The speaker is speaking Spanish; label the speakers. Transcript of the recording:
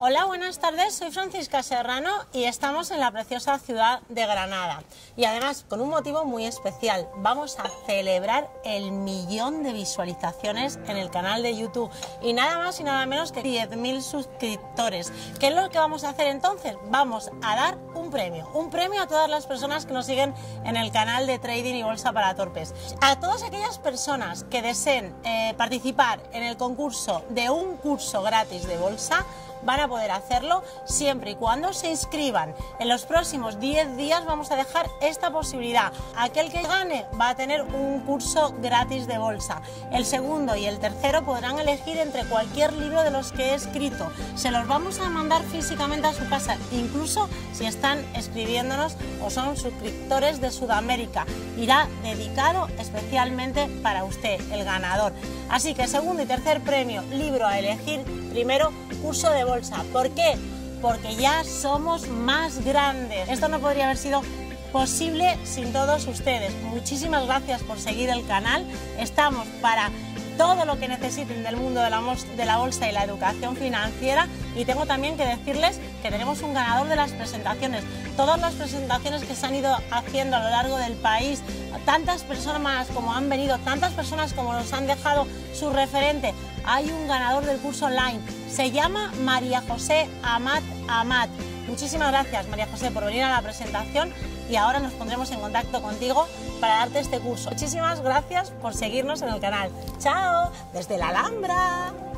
Speaker 1: Hola, buenas tardes, soy Francisca Serrano y estamos en la preciosa ciudad de Granada. Y además, con un motivo muy especial, vamos a celebrar el 1.000.000 de visualizaciones en el canal de YouTube. Y nada más y nada menos que 10.000 suscriptores. ¿Qué es lo que vamos a hacer entonces? Vamos a dar un premio a todas las personas que nos siguen en el canal de Trading y Bolsa para Torpes. A todas aquellas personas que deseen participar en el concurso de un curso gratis de bolsa, van a poder hacerlo siempre y cuando se inscriban. En los próximos 10 días vamos a dejar esta posibilidad. Aquel que gane va a tener un curso gratis de bolsa. El segundo y el tercero podrán elegir entre cualquier libro de los que he escrito. Se los vamos a mandar físicamente a su casa, incluso si están escribiéndonos o son suscriptores de Sudamérica. Irá dedicado especialmente para usted, el ganador. Así que segundo y tercer premio, libro a elegir. Primero, curso de bolsa. ¿Por qué? Porque ya somos más grandes. Esto no podría haber sido posible sin todos ustedes. Muchísimas gracias por seguir el canal. Estamos para todo lo que necesiten del mundo de la bolsa y la educación financiera. Y tengo también que decirles que tenemos un ganador de las presentaciones. Todas las presentaciones que se han ido haciendo a lo largo del país, tantas personas como han venido, tantas personas como nos han dejado su referente. Hay un ganador del curso online. Se llama María José Amat. Muchísimas gracias, María José, por venir a la presentación y ahora nos pondremos en contacto contigo para darte este curso. Muchísimas gracias por seguirnos en el canal. ¡Chao! Desde la Alhambra.